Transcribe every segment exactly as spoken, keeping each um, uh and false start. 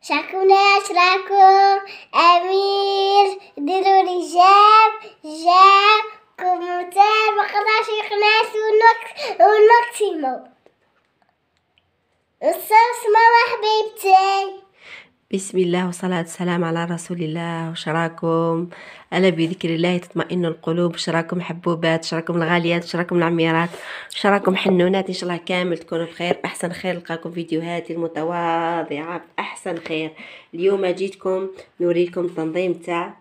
شاركونا شراكم امير، ديروا لي جاب جاب كومنتار مقدرش يقناس والماكسيموم. الصوص ماما حبيبتي. بسم الله والصلاة والسلام على رسول الله. وشراكم ألا بذكر الله تطمئن القلوب. شراكم حبوبات، شراكم الغاليات، شراكم العميرات، شراكم حنونات، إن شاء الله كامل تكونوا بخير بأحسن خير. لقاكم فيديوهاتي المتواضعة بأحسن خير. اليوم جيتكم نوريكم التنظيم تاع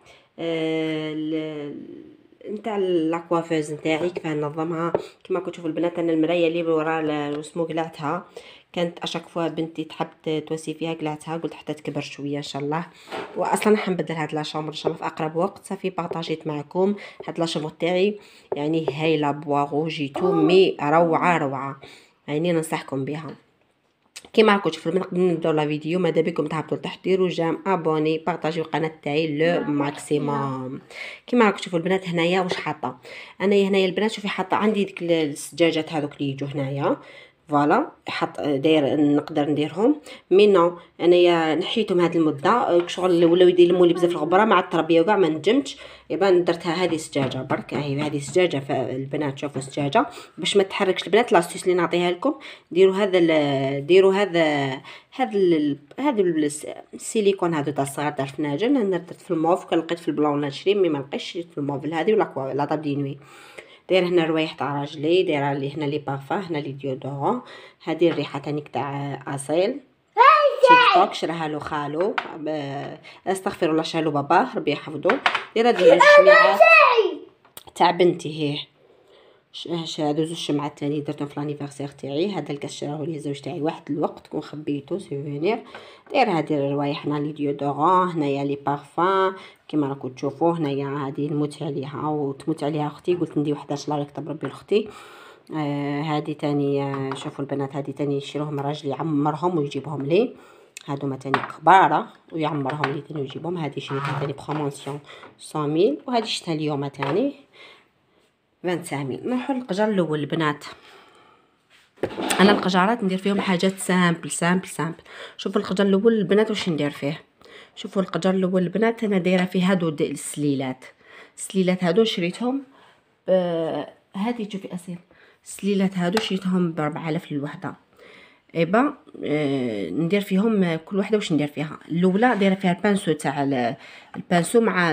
آه نتاع لاكوافوز نتاعي كيف ننظمها. كما راكم تشوفوا البنات انا المرايه اللي ورا اسمو قلعتها كانت اشاك فوا بنتي تحب توسي فيها قلعتها، قلت حتى تكبر شويه ان شاء الله. واصلا راح نبدل هاد لاشومبر ان شاء الله في اقرب وقت. صافي بارطاجيت معكم هاد لاشومبر تاعي، يعني هايله بواغو جيتو مي روعه روعه، يعني ننصحكم بها. كيما راكم تشوفوا نقدر نبداو لا فيديو. ماذا بكم تهبطوا لتحت ديروا جيم ابوني بارطاجيو القناه تاعي لو ماكسيموم. كيما راكم تشوفوا البنات هنايا واش حاطه انايا هنايا البنات. شوفي حاطه عندي ديك السجاجات هذوك اللي يجوا هنايا فوالا، حط داير نقدر نديرهم مي نو انايا نحيتهم هاد المده شغل ولاو يديروا لي بزاف الغبره مع التربيه وكاع ما نجمتش. يبان درتها هذه سجاجه برك، هاي هذه سجاجه. فالبنات شوفوا سجاجه باش ما تحركش البنات. لاستيس اللي نعطيها لكم ديروا هذا ديروا هذا هذا هذا السيليكون هذا تاع الصغار تاع الفناجل. انا درت في الموف، كان لقيت في البلون نشري مي ما لقيتش في الموف هذه ولا لا طاب دينوي. داير هنا روايح تاع راجلي، دايره لي هنا لي بارفان، هنا لي ديودورون. هذه الريحه تانيك تاع اصيل تيك توك شراها له خالو، استغفر الله شالو باباه ربي يحفظه. دايره هذه الشميعات تاع بنتي هي هادو زوج شمعات تاني درتهم في لانيفرسير تاعي. هذا الكاس شراه لي زوج تاعي واحد الوقت كون خبيتو سوفونير. داير هذه الروايح هنا لي ديودورون، هنايا لي بارفان كيما راكم تشوفوا. هنايا هذه نموت عليها وتموت عليها اختي، قلت ندي وحداش الله يكتب ربي لاختي. آه هذه تاني آه شوفوا البنات هذه تاني يشيروهم راجلي يعمرهم ويجيبهم لي. هادو ما تاني كباره ويعمرهم لي تاني ويجيبهم. هذه شريتها تاني بروموسيون مية ميل، وهذه شتها اليوم تاني خمسين ميل. نروحوا للقجر الاول البنات. انا القجارات ندير فيهم حاجات سامبل سامبل سامبل. شوفوا القجر الاول البنات واش ندير فيه. شوفوا القجر الاول البنات انا دايره فيه هادو السليلات. السليلات هادو شريتهم ب هذه شوفي اسيل. السليلات هادو شريتهم ب أربعة آلاف للوحده. ايبا آه ندير فيهم كل وحده واش ندير فيها. الاولى دايره فيها البانسو تاع البانسو مع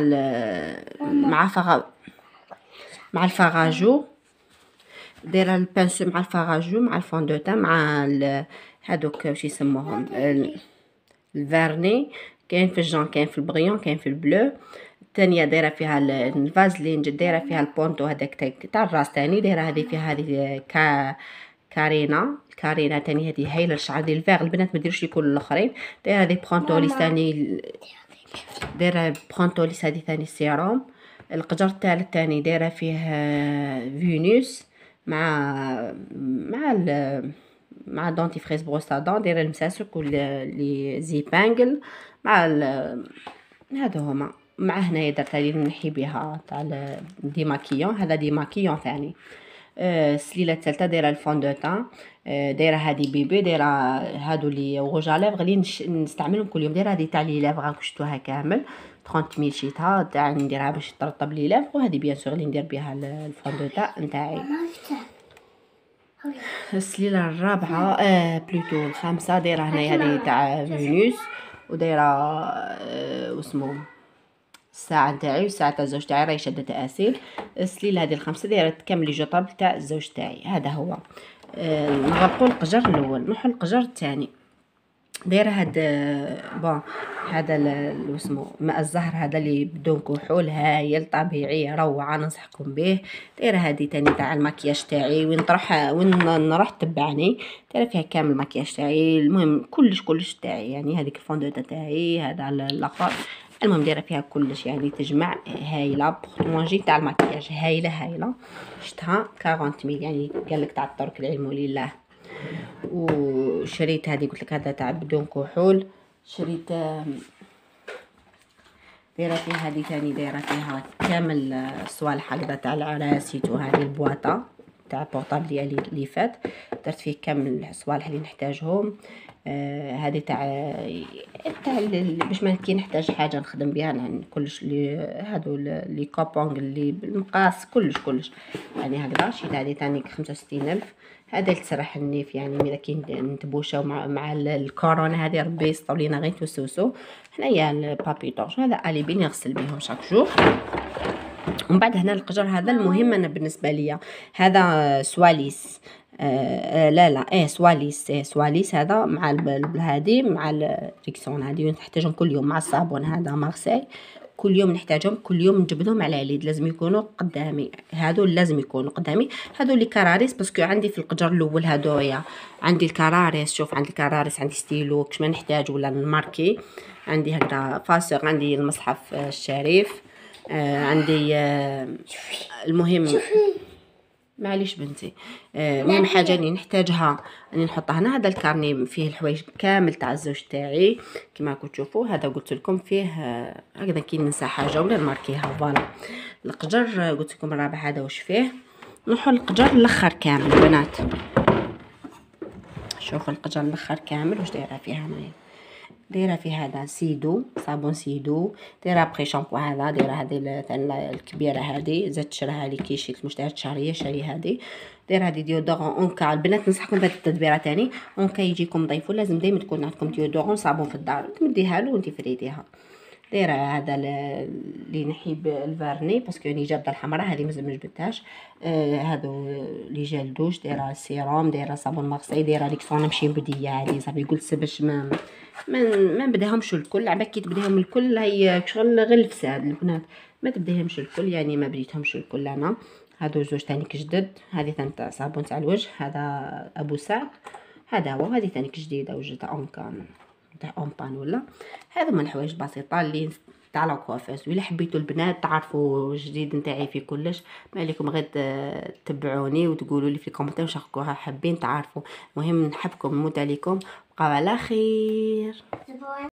مع فغا مع الفراجو. دايره البانسو مع الفراجو مع الفون دو تان مع هذوك واش يسموهم الفيرني. كاين في الجون كاين في البغيون كاين في البلو. الثانيه دايره فيها الفازلين، دايره فيها البونتو هذاك تاع الراس تاني. دايره هذه فيها هذه كا كارينا كارينا تاني هذه هايله الشعر ديال الفيغ. البنات ما ديروش لي كل الاخرين. دايره هذه برونتوليس تاني، دايره برونتوليس هذه ثاني سيروم. القجر الثالث تاني دايره فيه فينوس مع مع ال مع دونتي فريز بروسادون. دايره المساسك لي زيبانجل مع هذا هما. مع هنايا درت هذه نحي بها تاع ديماكيون. هذا ديماكيون ثاني. آه السليله الثالثه دايره الفون دو تان. آه دايره هذه بيبي. دايره هادو لي روج على لافغ لي نستعملهم كل يوم. دايره هذه تاع لي لافغ راكم شفتوها كامل ثلاثين ميل شيتها تاع نديرها باش ترطب لي لافغ. وهذه بيان سور اللي ندير بها الفون دو تان نتاعي. السليله الرابعه آه بلوتو الخامسه دايره هنايا هذه تاع فينوس. ودايره آه واسمو الساعه نتاعي والساعه تاع الزوج تاعي راهي شاده اسيل. السليله هذه الخمسه دايره تكمل لي جوطاب تاع الزوج تاعي. هذا هو. آه نغلقوا القجر الاول نروحوا للقجر الثاني. دايره هاد بون هذا اسمه ماء الزهر هذا اللي بدون كحول هايل طبيعي روعه ننصحكم به. دايره هذه تاني تاع المكياج تاعي وين نروح وين نروح تبعني. دايره فيها كامل المكياج تاعي. المهم كلش كلش تاعي يعني. هذيك الفوندوتا تاعي هذا على الاخر. المهم دايره فيها كلش يعني تجمع هايله. بورتمونجي تاع المكياج هايله هايله. شتها أربعين ميل يعني قالك تاع الترك العلم لله. وشريت هذه قلت لك هذا تاع بدون كحول. شريت دايره فيها هذه ثاني دايره فيها كامل الصوالح هكذا تاع العراسيت. وهذه البواطه تاع البورطابل ديالي اللي فات، درت فيه كامل الصوالح اللي نحتاجهم. آه هذه تاع تاع باش ما كي نحتاج حاجه نخدم بها، يعني كلش اللي هادو لي كوبونغ اللي بالمقاس كلش كلش يعني هكذا. شيت هذه تاني خمسة وستين ألف. هذا تسرح النيف يعني ملي كي نتبوشاو مع, مع الكورونا هذه، ربي يسطو لينا غير توسوسو. هنايا البابي طوش هذا الي بين نغسل بهم شاك جور. ومن بعد هنا القجر هذا المهم انا بالنسبه ليا، هذا سواليس آه لا لا ايه سواليس ايه سواليس هذا مع هذه مع الريكسون هذه نحتاجهم كل يوم، مع الصابون هذا مارسي كل يوم نحتاجهم، كل يوم نجبدهم على اليد، لازم يكونوا قدامي، هادو لازم يكونوا قدامي. هادو لي كراريس باسكو عندي في القجر الاول هادويا عندي الكراريس، شوف عندي الكراريس، عندي ستيلو كش ما نحتاج ولا نماركي، عندي هكذا فاسق، عندي المصحف الشريف، آه عندي آه المهم معليش بنتي المهم آه حاجه اللي نحتاجها اني نحطها هنا. هذا الكارني فيه الحوايج كامل تاع الزوج تاعي كما راكم تشوفوا. هذا قلت لكم فيه آه هكذا كي ننسى حاجه ولا نماركيها. فوالا القجر آه قلت لكم الرابع هذا واش فيه. نروحوا للقجر الاخر كامل بنات. شوفوا القجر الاخر كامل واش دايره فيها هنايا. دايره فيه هذا سيدو صابون سيدو، دايره بخي شامبو هذا، دايره هذه الكبيره هذه زدت شراها لي كي شيت مشتريات شهريه شاري هذه. دايره هذه ديودورون اونكا. البنات ننصحكم بهذه التدبيره تاني، اونكا يجيكم ضيفو لازم دائما تكون عندكم ديودورون صابون في الدار تمديها له وانت فريديها. دايره هذا اللي نحيب الفارني باسكو راني جابده الحمراء هذه مازال ما جبدتهاش. آه هذو لي جيل دوش، دايره السيروم، دايره صابون مارسي، دايره ليكسون نمشي نبديه هذه صافي قلت باش ما ما ما نبداهمش الكل. عباك كي تبداهم الكل هي شغل غير الفساد البنات، ما تبداهمش الكل يعني ما بديتهمش الكل انا. هادو زوج تاني جدد، هذه تاع صابون تاع الوجه هذا ابو سعد هذا هو، هذه تاني جديده وجدت اونكان تاع اونبان ولا. هذا من الحوايج البسيطه اللي تاع لا كوافيس. وإلا حبيتوا البنات تعرفوا الجديد نتاعي في كلش، ما عليكم غير تتبعوني وتقولوا لي في الكومنتات واش راكم حابين تعرفوا. المهم نحبكم نموت عليكم، بقاو على خير.